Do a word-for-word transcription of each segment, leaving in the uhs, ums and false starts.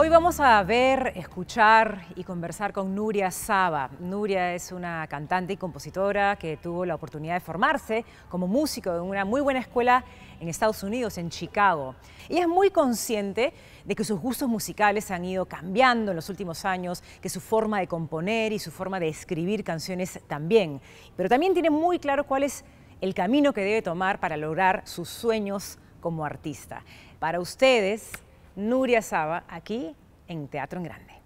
Hoy vamos a ver, escuchar y conversar con Nuria Saba. Nuria es una cantante y compositora que tuvo la oportunidad de formarse como músico en una muy buena escuela en Estados Unidos, en Chicago. Ella es muy consciente de que sus gustos musicales han ido cambiando en los últimos años, que su forma de componer y su forma de escribir canciones también. Pero también tiene muy claro cuál es el camino que debe tomar para lograr sus sueños como artista. Para ustedes, Nuria Saba, aquí en Teatro en Grande.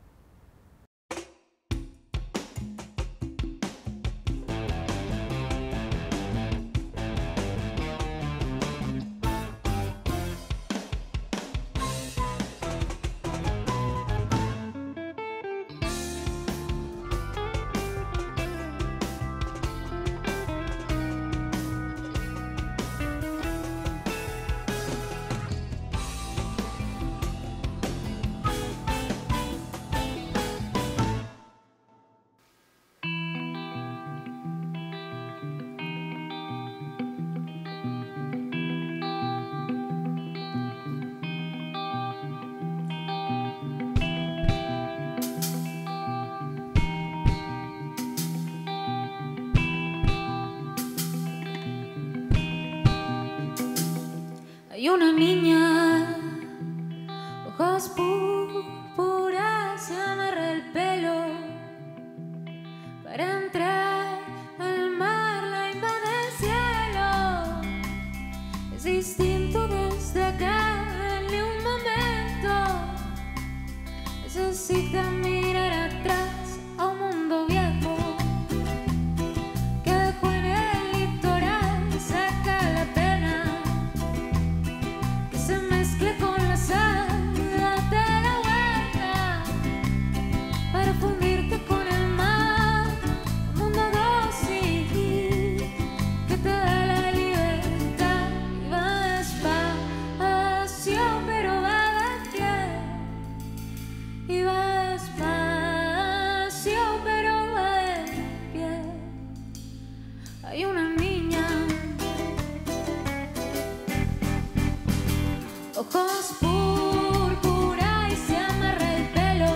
Hay una niña, ojos púrpuras, se amarra el pelo para entrar al mar, la invade el cielo. Es distinto desde acá, denle un momento. Necesita mirar atrás a un mundo viejo que dejó en el litoral, saca la pena. Se mezcla con la sal, date la vuelta para fundirte con el mar. Un mundo dócil que te da la libertad y va despacio, pero va de pie. Y va despacio, pero va de pie. Hay una niña, ojos púrpura y se amarra el pelo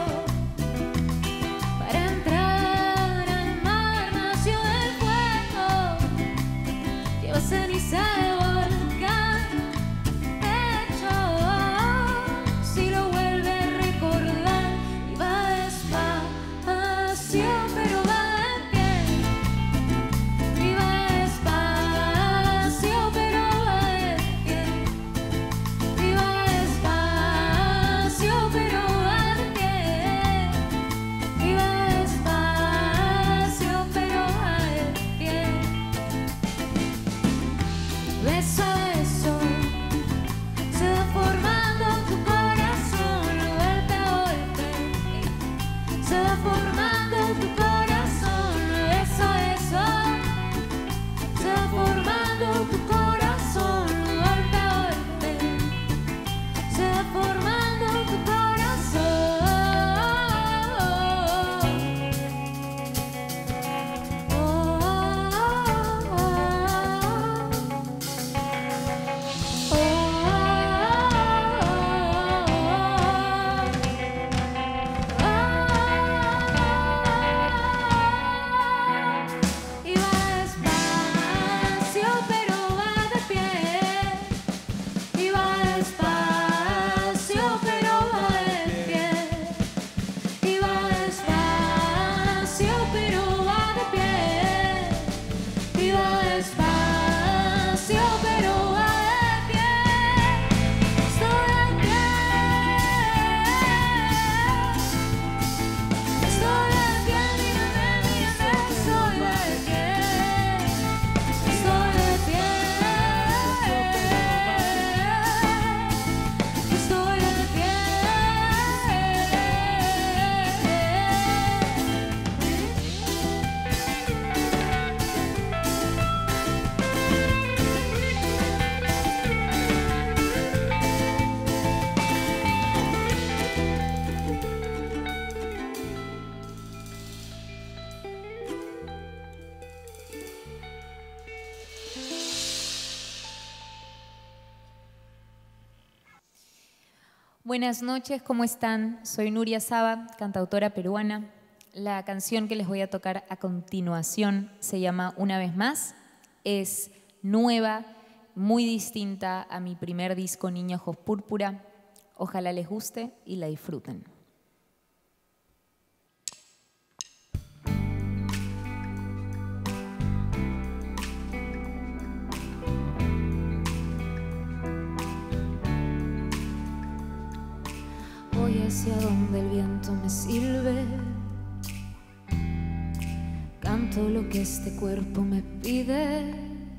para entrar al mar. Nació del fuego, lleva ceniza de volcán. Hecho, si lo vuelve a recordar, y va despacio, pero va de pie. Y va despacio, pero va de pie. Y va despacio, pero va de pie. Y va despacio, pero va de pie. Beso a beso se va formando tu corazón, golpe a golpe se va formando tu corazón. Buenas noches, ¿cómo están? Soy Nuria Saba, cantautora peruana. La canción que les voy a tocar a continuación se llama Una vez más. Es nueva, muy distinta a mi primer disco Niña Ojos Púrpura. Ojalá les guste y la disfruten. Voy hacia donde el viento me silbe, canto lo que este cuerpo me pide.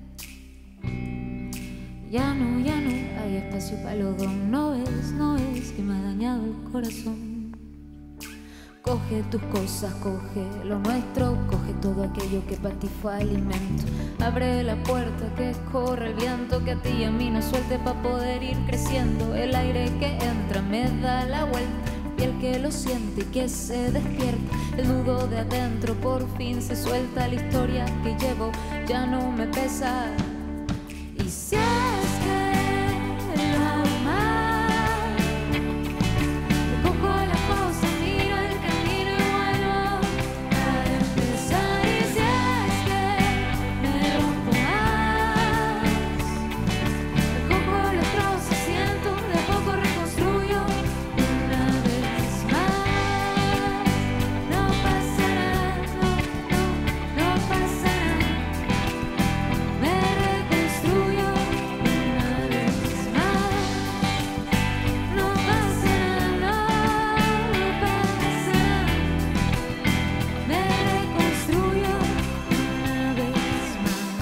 Ya no, ya no hay espacio para los dos. No es, no es que me ha dañado el corazón. Coge tus cosas, coge lo nuestro, coge todo aquello que para ti fue alimento. Abre la puerta que corre el viento, que a ti y a mí nos suelte para poder ir creciendo. El aire que entra me da la vuelta, y el que lo siente y que se despierta. El nudo de adentro por fin se suelta, la historia que llevo ya no me pesa. Y si es que lo hago mal, recojo las cosas, miro el camino y vuelvo a empezar. Y si es que me rompo más, recojo los trozos, siento, de a poco reconstruyo una vez más. No pasa nada, no, no, no pasa nada. Me reconstruyo una vez más. No pasa nada, no, no pasa nada. Me reconstruyo una vez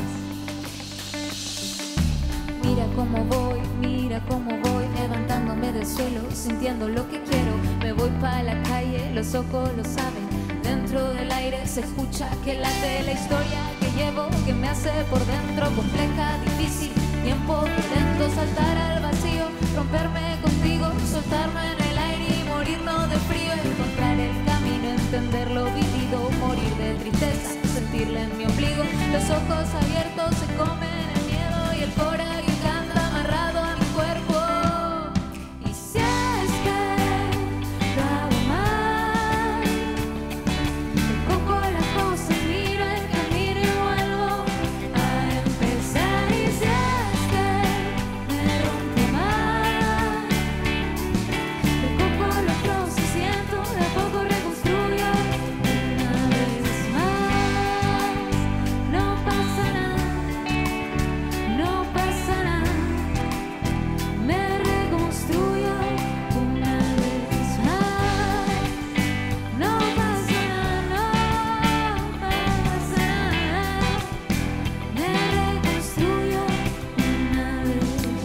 más. Mira cómo voy, mira cómo voy, levantándome del suelo, sintiendo lo que quiero. Me voy para la calle, los ojos lo saben. Dentro del aire se escucha que late la historia que llevo, que me hace por dentro compleja, difícil, tiempo lento, saltar al vacío, romperme contigo, soltarme en el aire y morirnos de frío, encontrar el camino, entender lo vivido, morir de tristeza, sentirla en mi ombligo, los ojos abiertos se comen el miedo y el coraje que anda amarrado a mi cuerpo. Y si es que lo hago mal, recojo las cosas, miro el camino y vuelvo a empezar. Y si es que me rompo más, recojo los trozos, siento, de a poco reconstruyo una vez más. No pasa nada, no pasa nada. Me reconstruyo una vez más. No pasa nada, no pasa nada. Me reconstruyo una vez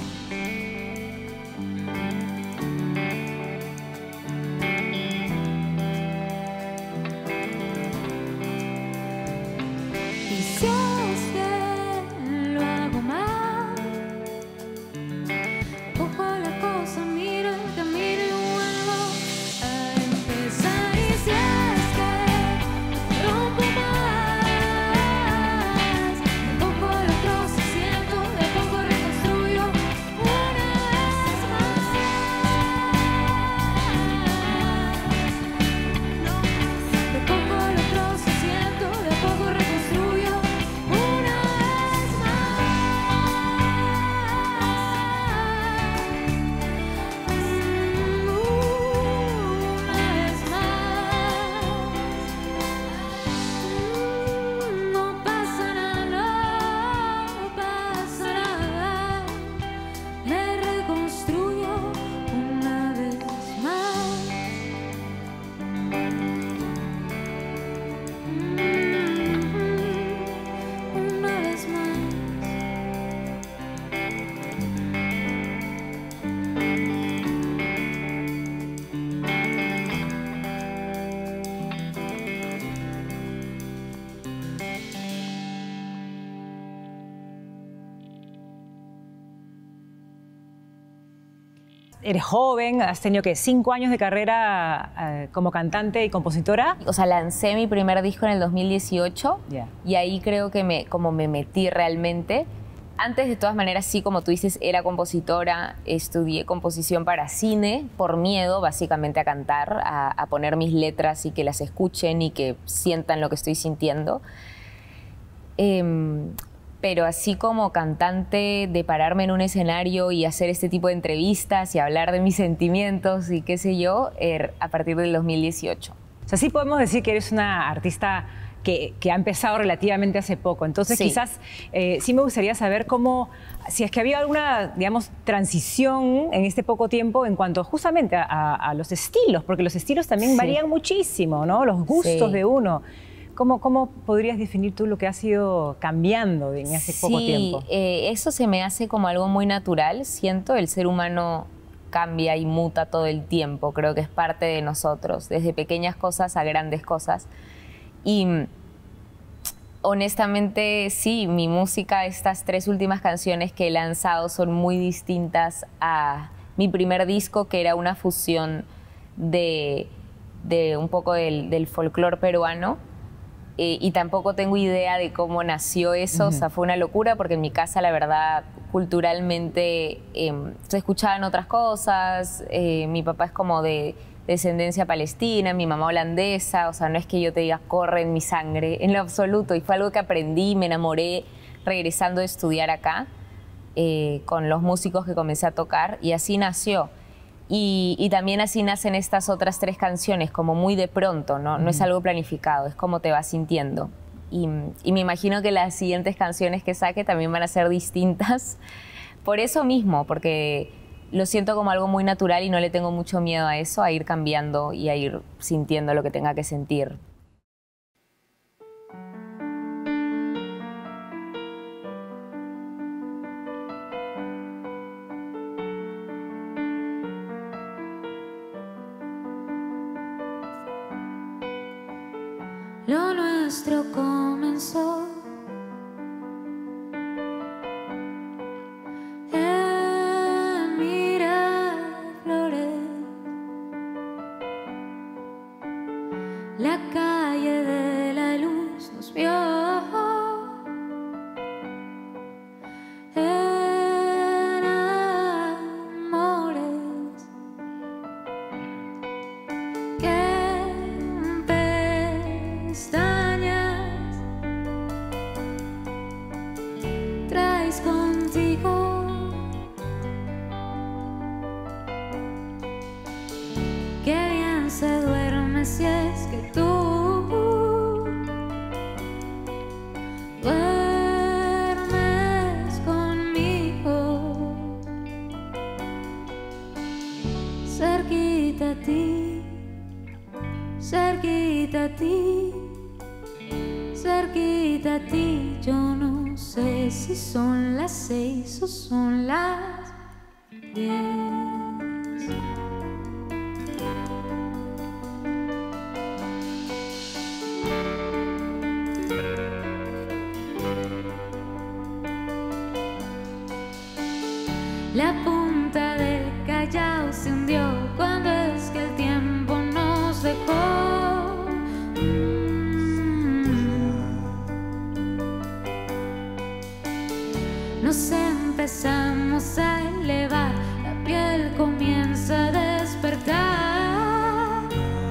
más. Y si es que lo hago mal, cojo la cosa, miro el camino y vuelvo a empezar. Y si es que rompo más, cojo los trozos, siento, de a poco reconstruyo una vez más. Recojo los trozos, siento, de a poco reconstruyo una vez más. Una vez más. No pasa nada, no pasa nada. Me reconstruyo una vez más. Una vez más. Eres joven, has tenido que cinco años de carrera eh, como cantante y compositora. O sea, lancé mi primer disco en el dos mil dieciocho Ya. y ahí creo que me, como me metí realmente. Antes, de todas maneras, sí, como tú dices, era compositora, estudié composición para cine por miedo, básicamente, a cantar, a, a poner mis letras y que las escuchen y que sientan lo que estoy sintiendo. Eh, pero así como cantante, de pararme en un escenario y hacer este tipo de entrevistas y hablar de mis sentimientos y qué sé yo, er, a partir del dos mil dieciocho. O sea, sí podemos decir que eres una artista Que, que ha empezado relativamente hace poco. Entonces, sí. quizás eh, sí me gustaría saber cómo, si es que había alguna, digamos, transición en este poco tiempo en cuanto justamente a, a, a los estilos, porque los estilos también sí. varían muchísimo, ¿no? Los gustos sí. de uno. ¿Cómo, ¿Cómo podrías definir tú lo que ha ido cambiando en ese sí, poco tiempo? Eh, eso se me hace como algo muy natural, siento. El ser humano cambia y muta todo el tiempo, creo que es parte de nosotros, desde pequeñas cosas a grandes cosas. Y honestamente, sí, mi música, estas tres últimas canciones que he lanzado son muy distintas a mi primer disco, que era una fusión de, de un poco del, del folclore peruano. Eh, y tampoco tengo idea de cómo nació eso, uh-huh. o sea, fue una locura porque en mi casa, la verdad, culturalmente eh, se escuchaban otras cosas. Eh, mi papá es como de descendencia palestina, mi mamá holandesa, o sea, no es que yo te diga corre en mi sangre, en lo absoluto, y fue algo que aprendí, me enamoré regresando a estudiar acá, eh, con los músicos que comencé a tocar, y así nació. Y, y también así nacen estas otras tres canciones, como muy de pronto, ¿no? No es algo planificado, es como te vas sintiendo. Y, y me imagino que las siguientes canciones que saque también van a ser distintas, por eso mismo, porque lo siento como algo muy natural y no le tengo mucho miedo a eso, a ir cambiando y a ir sintiendo lo que tenga que sentir. Lo nuestro comenzó en Miraflores, la calle de la luz nos vio en amores que traes contigo, qué bien se duerme si es que tú duermes conmigo, cerquita a ti, cerquita a ti, cerquita a ti. Yo no sé si son las seis o son las diez. La punta del Callao se hundió cuando es que el tiempo nos dejó. Nos empezamos a elevar, la piel comienza a despertar.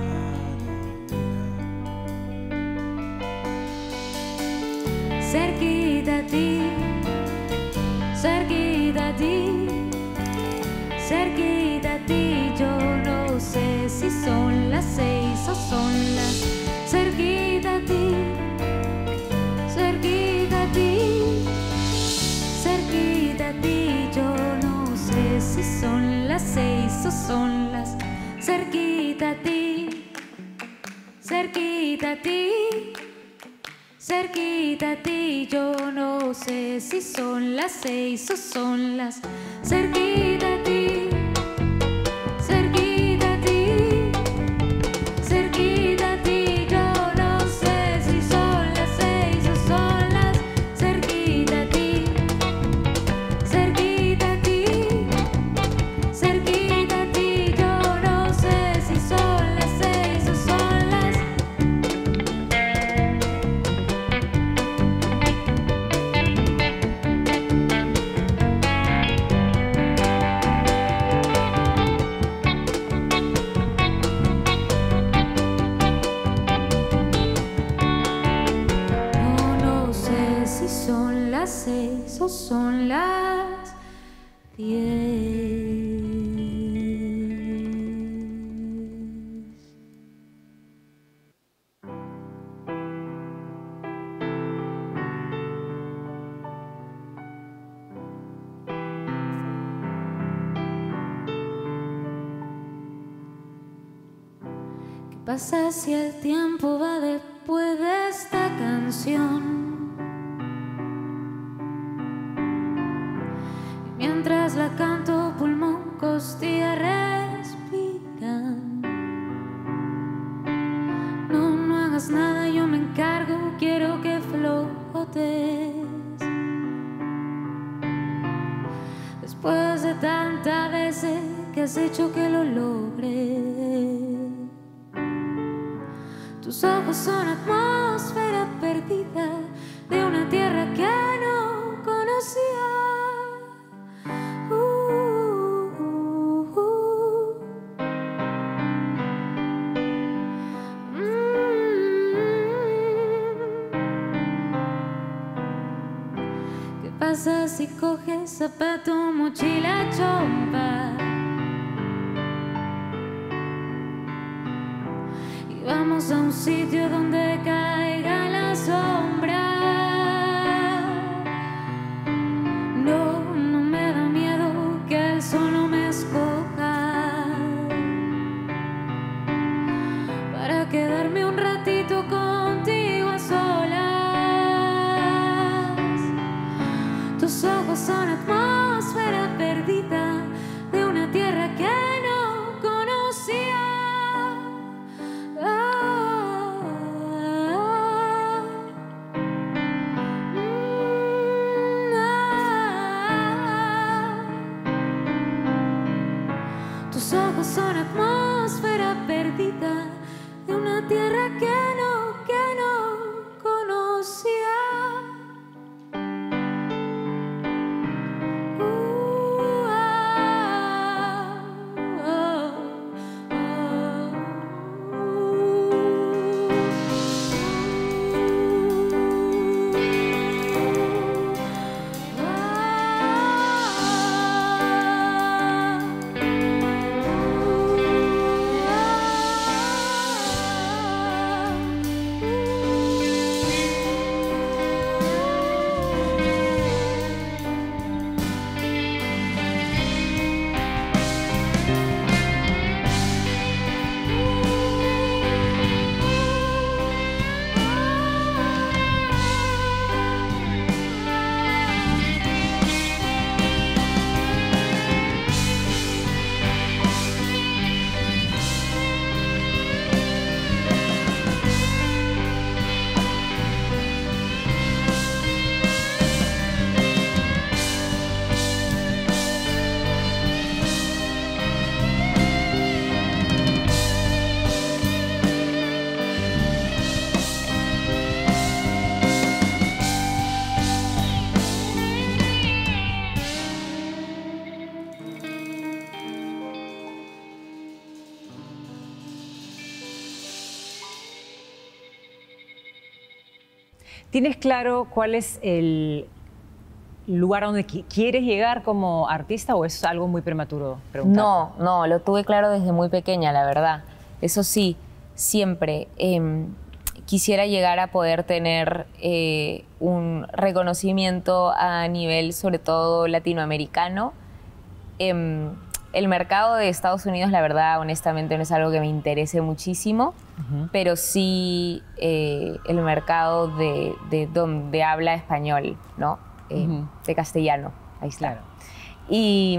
Cerquita a ti, cerquita a ti, cerquita a ti. Yo no sé si son las seis o son las. Cerquita a ti, cerquita a ti, cerquita a ti. Yo no sé si son las seis o son las. Cerquita a ti, cerquita a ti, cerquita a ti. Yo no sé si son las seis o son las. Cerquita a ti, cerquita a ti, cerquita a ti. Yo no sé si son las seis o son las. Cerquita a ti, cerquita a ti, cerquita a ti. Yo no sé si son las seis o son las. las seis o son las diez. ¿Qué pasa si el tiempo va después de esta canción? Mientras la canto, pulmón, costilla respiran. No, no hagas nada, yo me encargo, quiero que flotes. Después de tantas veces que has hecho que lo logres. Tus ojos son atmósfera perdida de una tierra que no conocía. ¿Qué pasa si coges zapato, mochila, chompa? Y vamos a un sitio donde caiga la sombra. No, no me da miedo que el sol no me escoja. Para quedarme un ratito contigo a solas. Tus ojos son atmósfera perdida de una tierra que no conocía. Ah, ah, mm, ah. Tus ojos son atmósfera perdida de una tierra que no, que no conocía. ¿Tienes claro cuál es el lugar a donde quieres llegar como artista o es algo muy prematuro preguntar? No, no, lo tuve claro desde muy pequeña, la verdad. Eso sí, siempre eh, quisiera llegar a poder tener eh, un reconocimiento a nivel, sobre todo, latinoamericano. Eh, el mercado de Estados Unidos, la verdad, honestamente, no es algo que me interese muchísimo, uh-huh. pero sí eh, el mercado de, de donde habla español, ¿no? Eh, uh-huh. De castellano, ahí está. Claro. Y,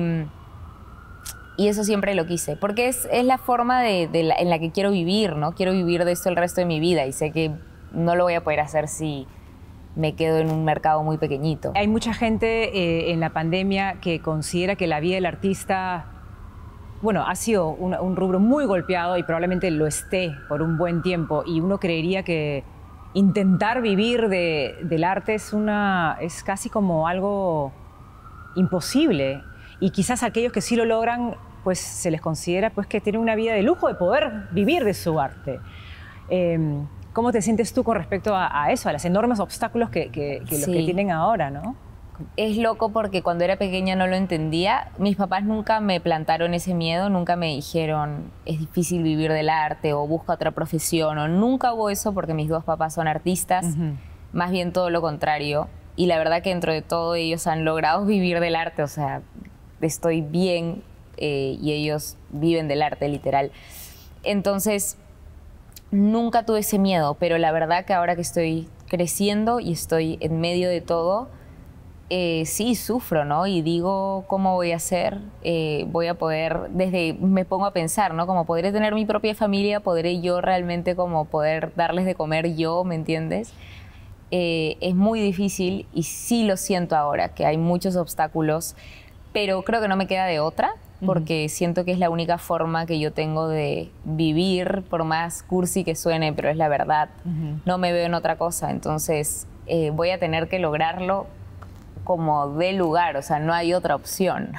y eso siempre lo quise, porque es, es la forma de, de la, en la que quiero vivir, ¿no? Quiero vivir de esto el resto de mi vida y sé que no lo voy a poder hacer si me quedo en un mercado muy pequeñito. Hay mucha gente eh, en la pandemia que considera que la vida del artista, bueno, ha sido un, un rubro muy golpeado y probablemente lo esté por un buen tiempo, y uno creería que intentar vivir de, del arte es, una, es casi como algo imposible, y quizás aquellos que sí lo logran, pues se les considera pues, que tienen una vida de lujo de poder vivir de su arte. Eh, ¿Cómo te sientes tú con respecto a, a eso, a los enormes obstáculos que, que, que sí. los que tienen ahora, ¿no? Es loco porque cuando era pequeña no lo entendía. Mis papás nunca me plantaron ese miedo, nunca me dijeron es difícil vivir del arte o busca otra profesión, o nunca hubo eso porque mis dos papás son artistas, uh-huh. más bien todo lo contrario. Y la verdad que dentro de todo ellos han logrado vivir del arte, o sea, estoy bien eh, y ellos viven del arte, literal. Entonces, nunca tuve ese miedo, pero la verdad que ahora que estoy creciendo y estoy en medio de todo, Eh, sí, sufro, ¿no? Y digo, ¿cómo voy a hacer? Eh, voy a poder, desde, me pongo a pensar, ¿no? Como podré tener mi propia familia, podré yo realmente como poder darles de comer yo, ¿me entiendes? Eh, es muy difícil y sí lo siento ahora, que hay muchos obstáculos, pero creo que no me queda de otra, porque uh-huh. siento que es la única forma que yo tengo de vivir, por más cursi que suene, pero es la verdad. Uh-huh. No me veo en otra cosa, entonces eh, voy a tener que lograrlo como de lugar, o sea, no hay otra opción.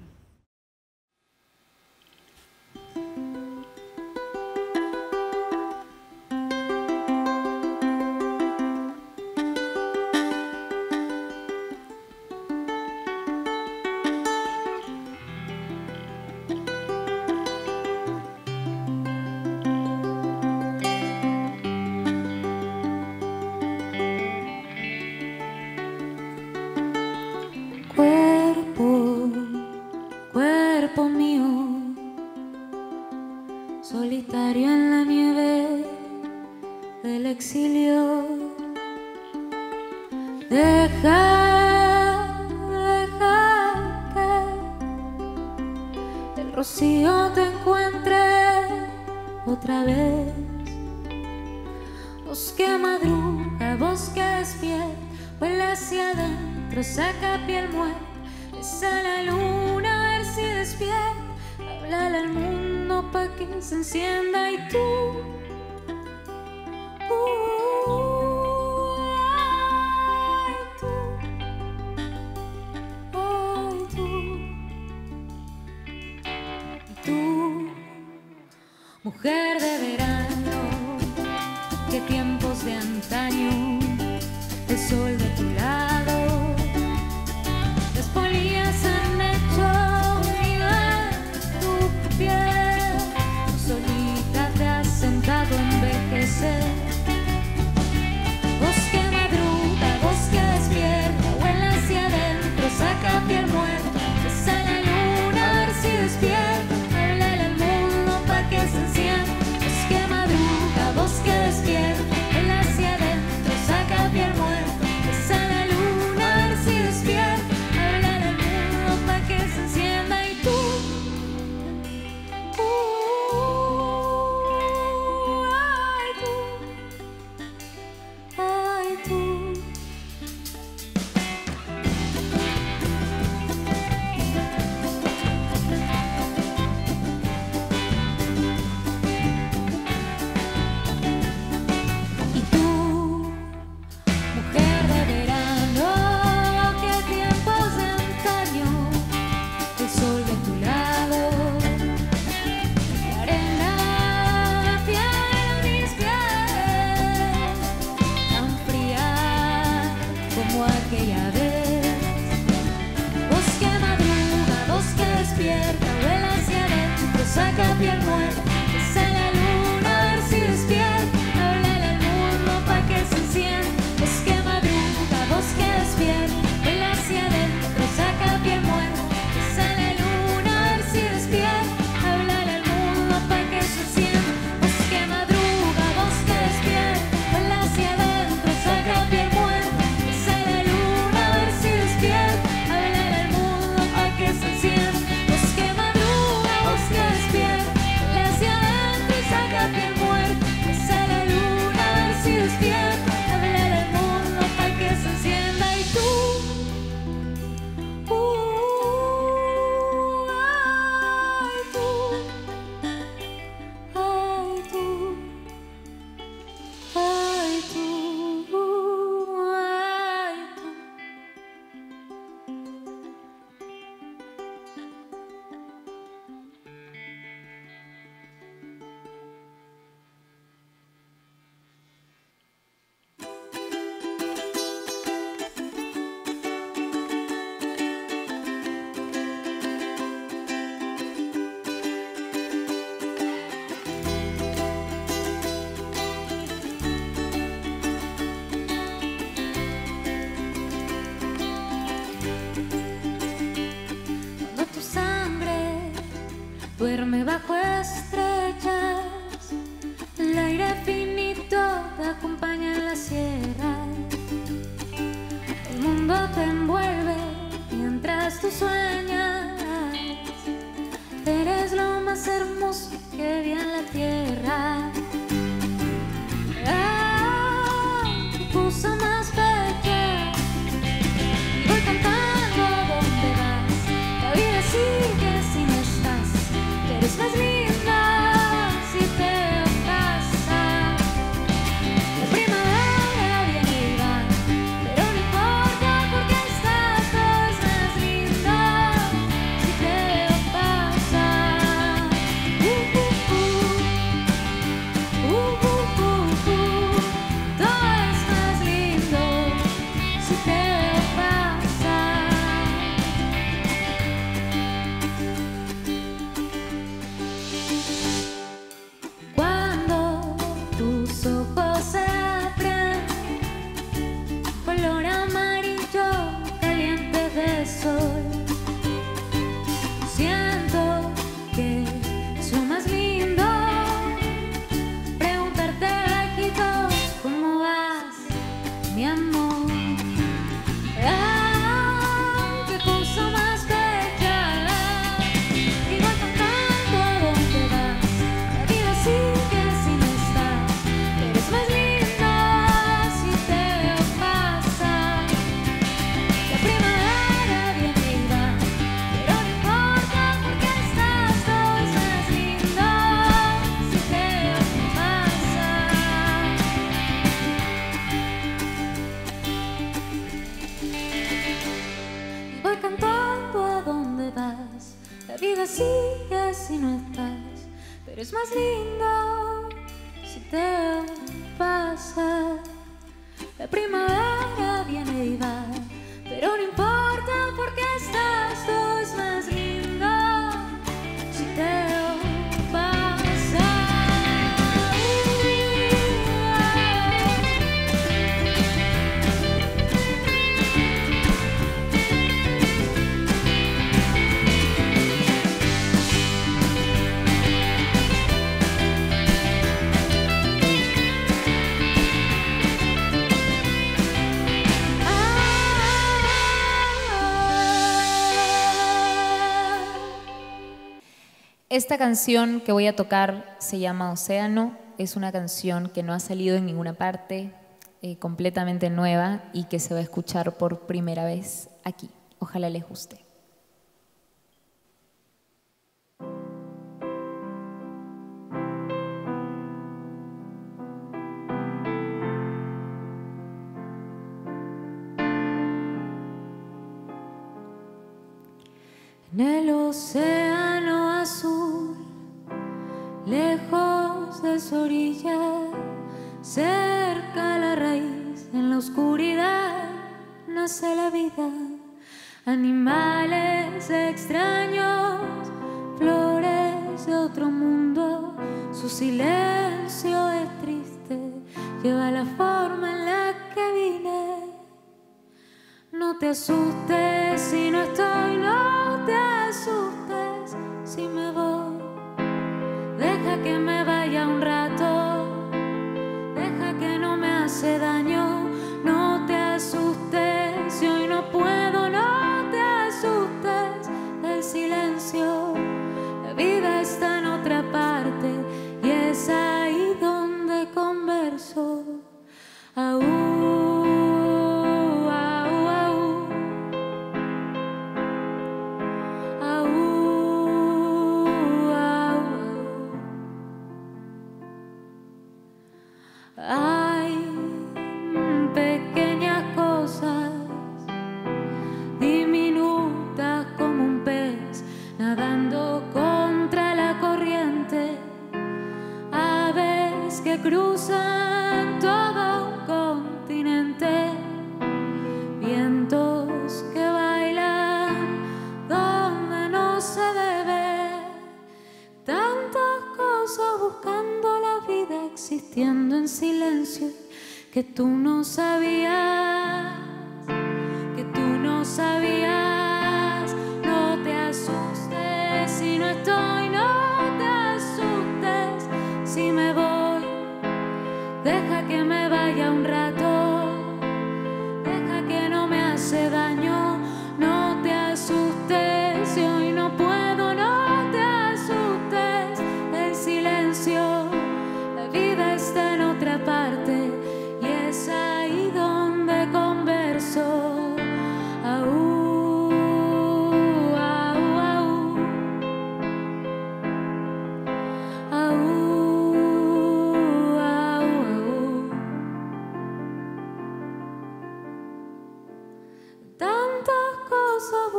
Cuerpo, cuerpo mío, solitario en la nieve del exilio. Deja, deja que el rocío te encuentre otra vez. Voz que madruga, voz que despierta, vuela hacia adentro, saca piel muerta, besa la luna a ver si despierta, háblale al mundo pa' que se encienda y tú, uh, ay tú, ay tú, tú, mujer de verano, qué tiempos de antaño, el sol de tu lado. Voz que madruga, voz que despierta, vuela hacia adentro, saca piel muerta, besa la luna a ver si despierta, háblale al mundo pa' que se encienda. Voz que madruga, voz que despierta, vuela hacia adentro, saca piel muerta, besa la luna a ver si despierta, háblale al mundo pa' que se encienda y tú, uh, saca piel muerta, besa la luna a ver si despierta, háblale al mundo pa' que se encienda. Voz que madruga, voz que despierta, vuela hacia adentro, saca piel muerta, besa la luna a ver si despierta, háblale al mundo pa' que se encienda. Voz que madruga, voz que despierta, vuela hacia adentro, saca piel muerta, besa la luna a ver si despierta, háblale al mundo pa' que se encienda. Voz que madruga, voz que despierta, Duerme bajo estrellas, el aire finito te acompaña en la sierra. El mundo te envuelve mientras tú sueñas. Eres lo más hermoso que vi en la tierra. Ah, qué cosa más bella. Voy cantando a dónde vas. La vida sigue si no estás. Eres más linda si te pasa. La primavera viene y va, pero no importa porque estás. Todo es más lindo si te pasa. Uh, uh, uh. Uh, uh, uh, uh. Todo es más lindo si te pasa. Cuando tus ojos se abren, color amarillo caliente de sol, siento que es lo más lindo preguntarte bajito cómo vas, mi amor. Ah, qué cosa más bella. Y voy cantando a dónde vas. La vida sigue si no estás. Eres más linda si te pasa. La primavera viene y va, pero no importa porque estás. Todo es más lindo si te pasa. Voy cantando a dónde vas. La vida sigue si no estás, pero es más lindo si te pasa. La primavera viene y va, pero no importa porque estás. Todo es más lindo si te pasa. Esta canción que voy a tocar se llama Océano. Es una canción que no ha salido en ninguna parte, eh, completamente nueva y que se va a escuchar por primera vez aquí. Ojalá les guste. En el océano azul, lejos de su orilla, cerca a la raíz, en la oscuridad nace la vida. Animales extraños, flores de otro mundo, su silencio es triste, lleva la forma en la que vine. No te asustes si no estoy, no te asustes si me voy. Deja que me vaya un rato, deja que no me hace daño. No te asustes si hoy no puedo, no te asustes del silencio. La vida está en otra parte y es ahí donde converso. Aún hay pequeñas cosas, diminutas como un pez nadando contra la corriente, aves que cruzan todo un continente, vientos que bailan donde no se debe, tantas cosas buscando la vida, existiendo en silencio, que tú no sabías, que tú no sabías. No te asustes si no estoy, no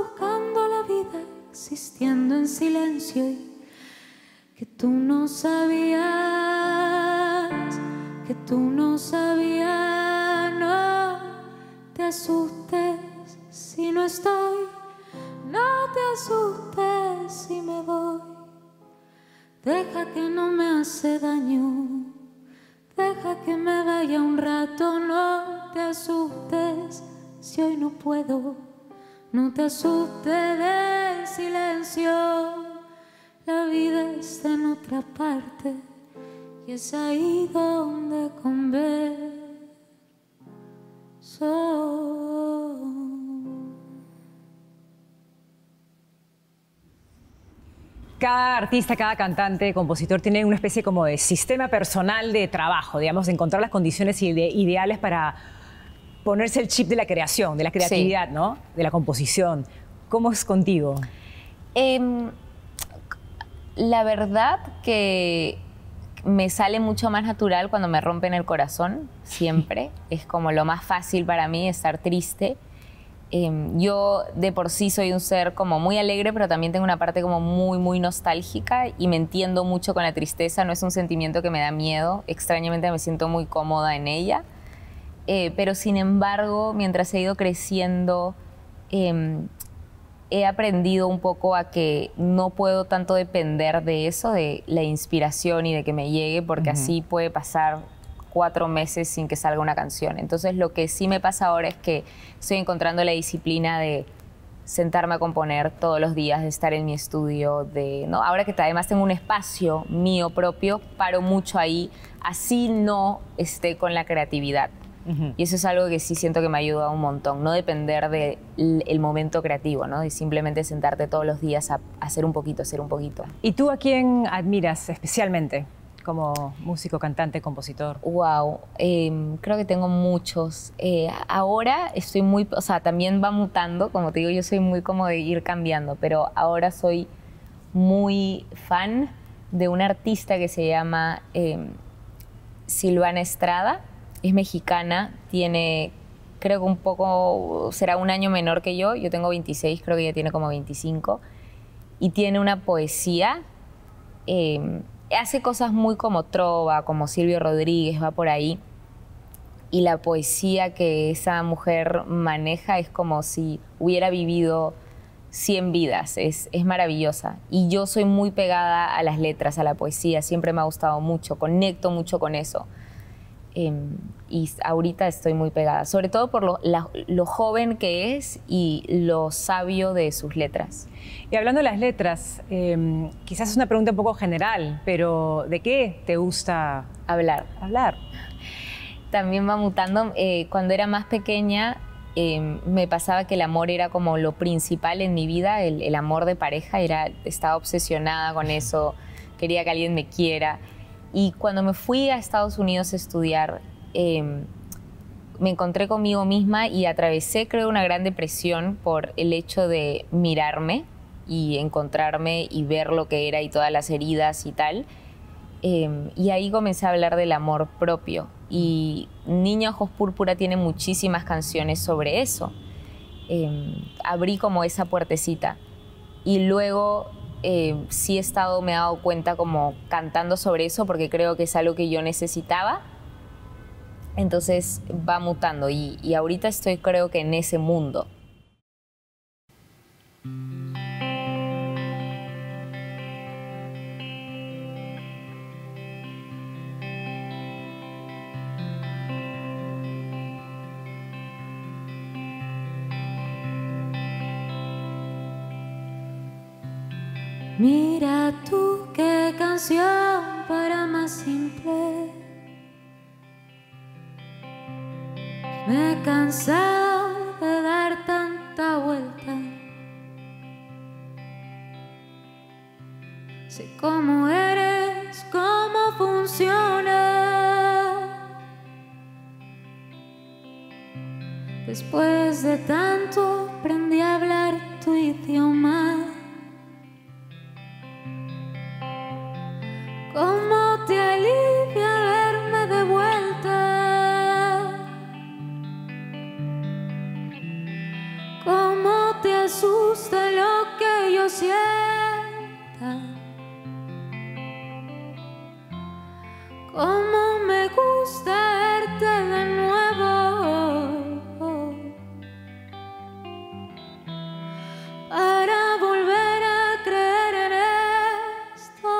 buscando la vida, existiendo en silencio y que tú no sabías, que tú no sabías. No te asustes si no estoy, no te asustes si me voy. Deja que no me hace daño, deja que me vaya un rato. No te asustes si hoy no puedo, no te asustes del silencio. La vida está en otra parte y es ahí donde converso. Cada artista, cada cantante, compositor tiene una especie como de sistema personal de trabajo, digamos, de encontrar las condiciones ide ideales para ponerse el chip de la creación, de la creatividad, sí, ¿no? De la composición. ¿Cómo es contigo? Eh, la verdad que me sale mucho más natural cuando me rompen el corazón, siempre. Es como lo más fácil para mí estar triste. Eh, yo de por sí soy un ser como muy alegre, pero también tengo una parte como muy, muy nostálgica y me entiendo mucho con la tristeza. No es un sentimiento que me da miedo. Extrañamente me siento muy cómoda en ella. Eh, pero sin embargo, mientras he ido creciendo, eh, he aprendido un poco a que no puedo tanto depender de eso, de la inspiración y de que me llegue, porque uh-huh. así puede pasar cuatro meses sin que salga una canción. Entonces lo que sí me pasa ahora es que estoy encontrando la disciplina de sentarme a componer todos los días, de estar en mi estudio, de, ¿no? Ahora que además tengo un espacio mío propio, paro mucho ahí, así no esté con la creatividad. Uh-huh. Y eso es algo que sí siento que me ayuda un montón, no depender del el momento creativo, ¿no? Y simplemente sentarte todos los días a, a hacer un poquito, hacer un poquito. ¿Y tú a quién admiras especialmente como músico, cantante, compositor? Wow, eh, creo que tengo muchos. Eh, ahora estoy muy, o sea, también va mutando, como te digo, yo soy muy como de ir cambiando, pero ahora soy muy fan de una artista que se llama eh, Silvana Estrada. Es mexicana, tiene, creo que un poco, será un año menor que yo. Yo tengo veintiséis, creo que ella tiene como veinticinco. Y tiene una poesía, eh, hace cosas muy como trova, como Silvio Rodríguez, va por ahí. Y la poesía que esa mujer maneja es como si hubiera vivido cien vidas, es, es maravillosa. Y yo soy muy pegada a las letras, a la poesía, siempre me ha gustado mucho, conecto mucho con eso. Eh, y ahorita estoy muy pegada, sobre todo por lo, la, lo joven que es y lo sabio de sus letras. Y hablando de las letras, eh, quizás es una pregunta un poco general, pero ¿de qué te gusta hablar? Hablar. También va mutando. Eh, cuando era más pequeña eh, me pasaba que el amor era como lo principal en mi vida, el, el amor de pareja, era, estaba obsesionada con eso, quería que alguien me quiera. Y cuando me fui a Estados Unidos a estudiar, eh, me encontré conmigo misma y atravesé, creo, una gran depresión por el hecho de mirarme y encontrarme y ver lo que era y todas las heridas y tal. Eh, y ahí comencé a hablar del amor propio. Y Niña Ojos Púrpura tiene muchísimas canciones sobre eso. Eh, abrí como esa puertecita. Y luego... Eh, sí he estado, me he dado cuenta como cantando sobre eso porque creo que es algo que yo necesitaba. Entonces va mutando y, y ahorita estoy creo que en ese mundo. Mira tú qué canción para más simple. Me he cansado de dar tanta vuelta. Sé cómo eres, cómo funciona. Después de tanto aprendí a hablar tu idioma. ¿Cómo te alivia verme de vuelta? ¿Cómo te asusta lo que yo sienta? ¿Cómo me gusta verte de nuevo? Para volver a creer en esto.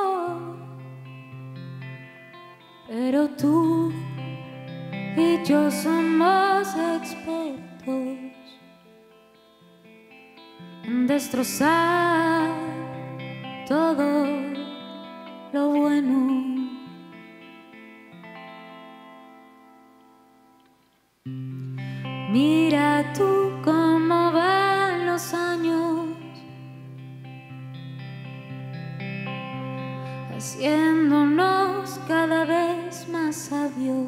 Pero tú y yo somos expertos en destrozar todo lo bueno. Mira tú cómo van los años, haciéndonos cada vez más sabios.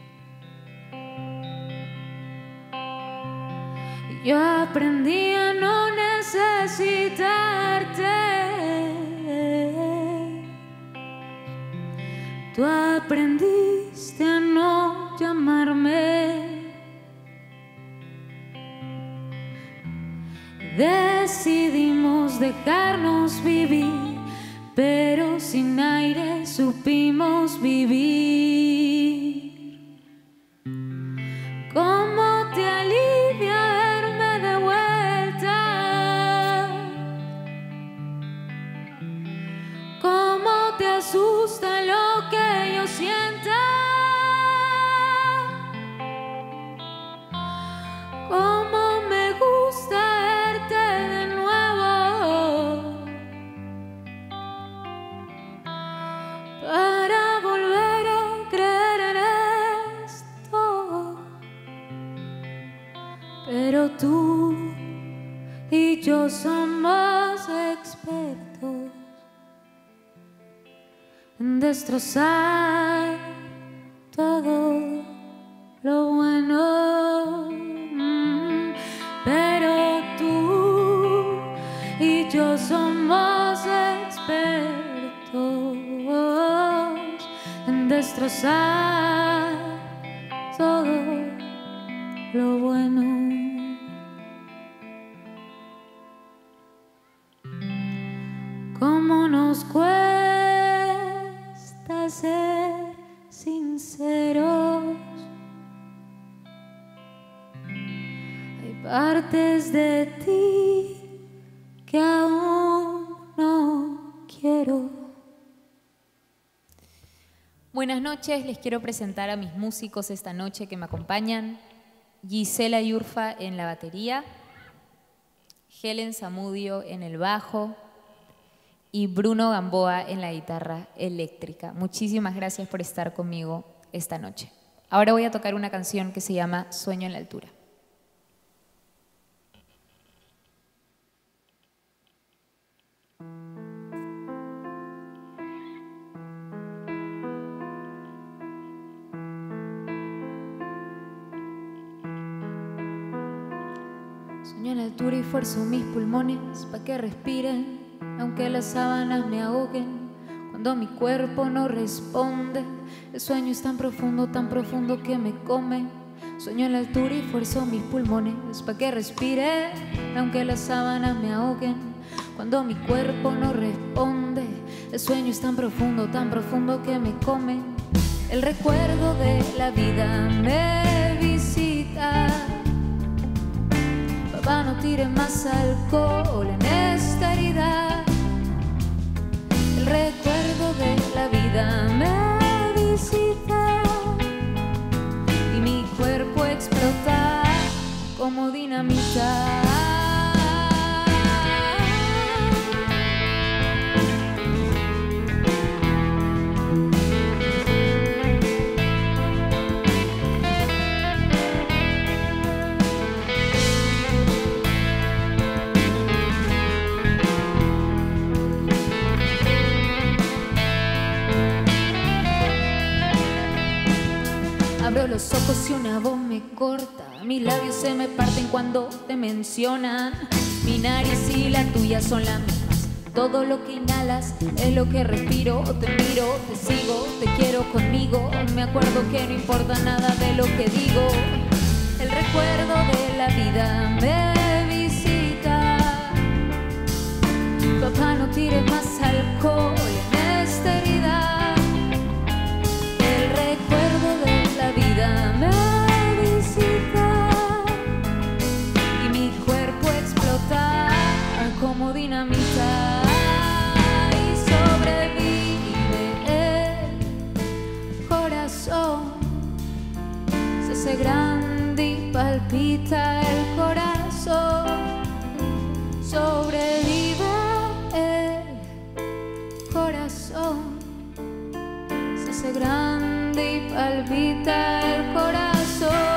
Yo aprendí a no necesitarte. Tú aprendiste a no llamarme. Decidimos dejarnos vivir, pero sin aire supimos vivir. ¿Cómo te alivia verme de vuelta? ¿Cómo te asusta lo que yo sienta? ¿Cómo me gusta verte de nuevo? Para volver a creer en esto. Pero tú y yo somos expertos en destrozar todo lo bueno. Mm, Pero tú y yo somos expertos en destrozar todo lo bueno. ¿Cómo nos cuesta ser sinceros? Hay partes de ti que aún no quiero. Buenas noches, les quiero presentar a mis músicos esta noche que me acompañan. Gisela Yurfa en la batería, Helen Zamudio en el bajo y Bruno Gamboa en la guitarra eléctrica. Muchísimas gracias por estar conmigo esta noche. Ahora voy a tocar una canción que se llama Sueño en la altura. Sueño en la altura y fuerzo mis pulmones pa' que respiren, aunque las sábanas me ahoguen. Cuando mi cuerpo no responde, el sueño es tan profundo, tan profundo que me come. Sueño en la altura y fuerzo mis pulmones pa' que respire, aunque las sábanas me ahoguen. Cuando mi cuerpo no responde, el sueño es tan profundo, tan profundo que me come. El recuerdo de la vida me visita. Papá, no tire más alcohol en esta herida. El recuerdo de la vida me visita y mi cuerpo explota como dinamita. Abro los ojos y una voz me corta. Mis labios se me parten cuando te mencionan. Mi nariz y la tuya son las mismas. Todo lo que inhalas es lo que respiro. Te miro, te sigo, te quiero conmigo. Me acuerdo que no importa nada de lo que digo. El recuerdo de la vida me visita tires más alcohol en esta herida. El recuerdo de la vida me visita y mi cuerpo explota como dinamita. Y sobrevive el corazón, se hace grande y palpita el corazón. Sobrevive el corazón, se hace grande y palpita el corazón.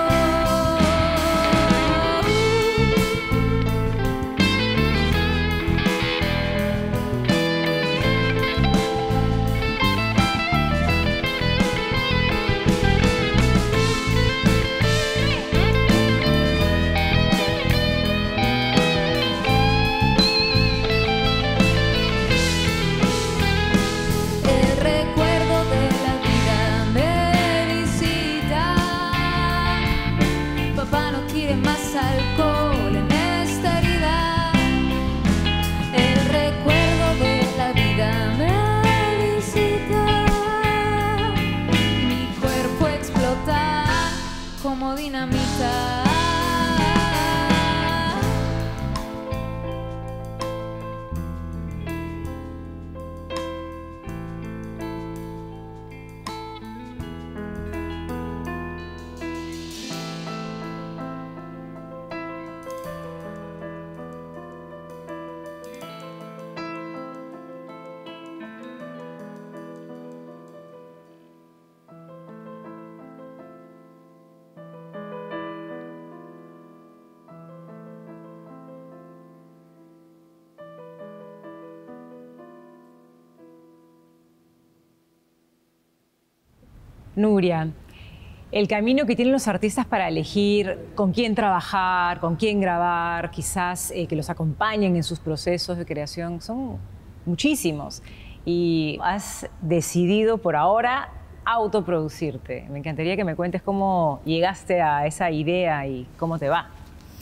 Como dinamita. Nuria, el camino que tienen los artistas para elegir con quién trabajar, con quién grabar, quizás eh, que los acompañen en sus procesos de creación, son muchísimos. Y has decidido por ahora autoproducirte. Me encantaría que me cuentes cómo llegaste a esa idea y cómo te va.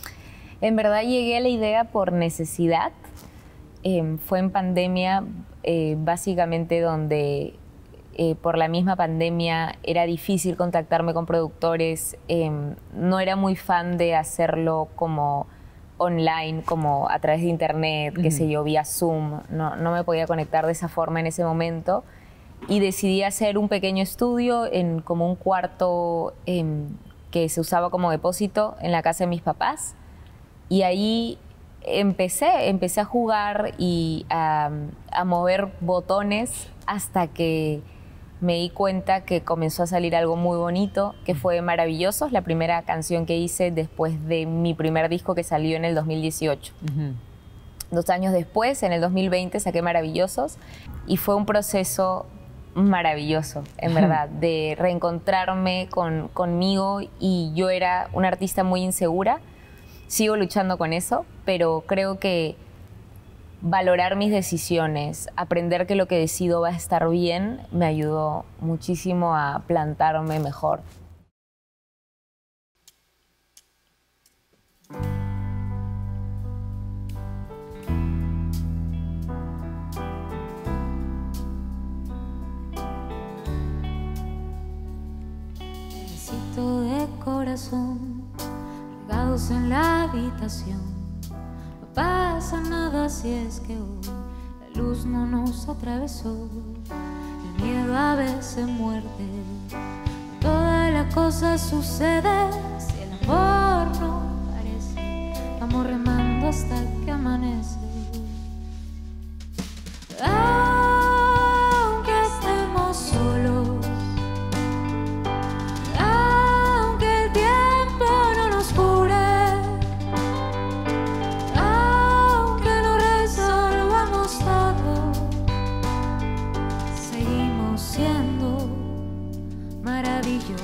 En verdad llegué a la idea por necesidad. Eh, fue en pandemia, eh, básicamente donde... Eh, por la misma pandemia era difícil contactarme con productores, eh, no era muy fan de hacerlo como online, como a través de internet, uh-huh. qué sé yo, vía Zoom, no, no me podía conectar de esa forma en ese momento y decidí hacer un pequeño estudio en como un cuarto eh, que se usaba como depósito en la casa de mis papás y ahí empecé, empecé a jugar y a, a mover botones hasta que me di cuenta que comenzó a salir algo muy bonito, que fue Maravillosos, la primera canción que hice después de mi primer disco que salió en el dos mil dieciocho. Uh-huh. Dos años después, en el dos mil veinte, saqué Maravillosos y fue un proceso maravilloso, en verdad, de reencontrarme con, conmigo y yo era una artista muy insegura, sigo luchando con eso, pero creo que valorar mis decisiones, aprender que lo que decido va a estar bien, me ayudó muchísimo a plantarme mejor. Pedacito de corazón, regados en la habitación. No pasa nada si es que hoy la luz no nos atravesó. El miedo a veces muerde, todas las cosas suceden. Si el amor no parece, vamos remando hasta que amanece. Aunque estemos solos, aunque el tiempo no nos cure, siendo maravilloso.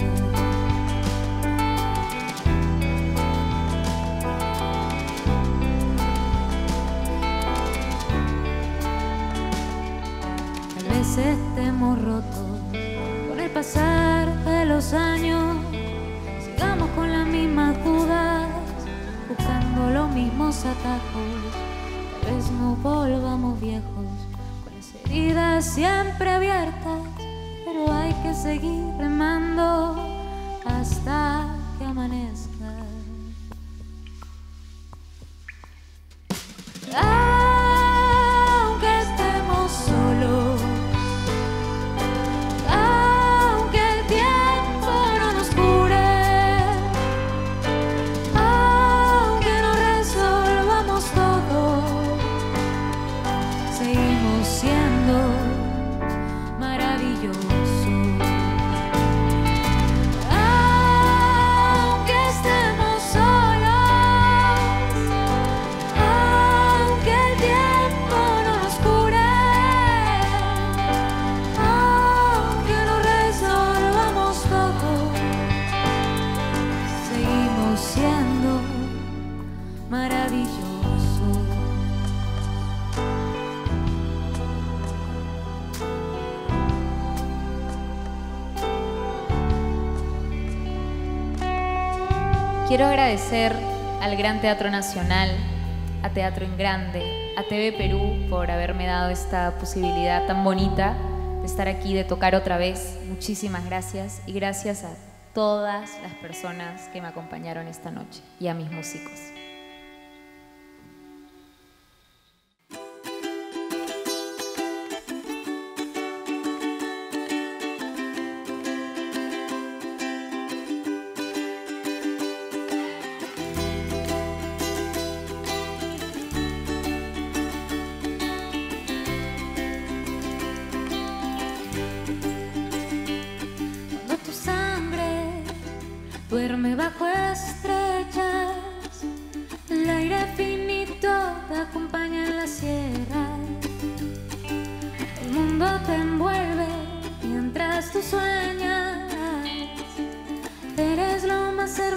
Tal vez estemos rotos con el pasar de los años, sigamos con las mismas dudas, buscando los mismos atajos. tal vez no volvamos viejos, con las heridas siempre abiertas, pero hay que seguir remando hasta que amanezca. Aunque estemos solos, aunque el tiempo no nos cure, aunque no resolvamos todo, seguimos siendo maravillosos. Quiero agradecer al Gran Teatro Nacional, a Teatro en Grande, a T V Perú por haberme dado esta posibilidad tan bonita de estar aquí, de tocar otra vez. Muchísimas gracias y gracias a todas las personas que me acompañaron esta noche y a mis músicos. Duerme bajo estrellas, el aire finito te acompaña en la sierra. El mundo te envuelve mientras tú sueñas. Eres lo más hermoso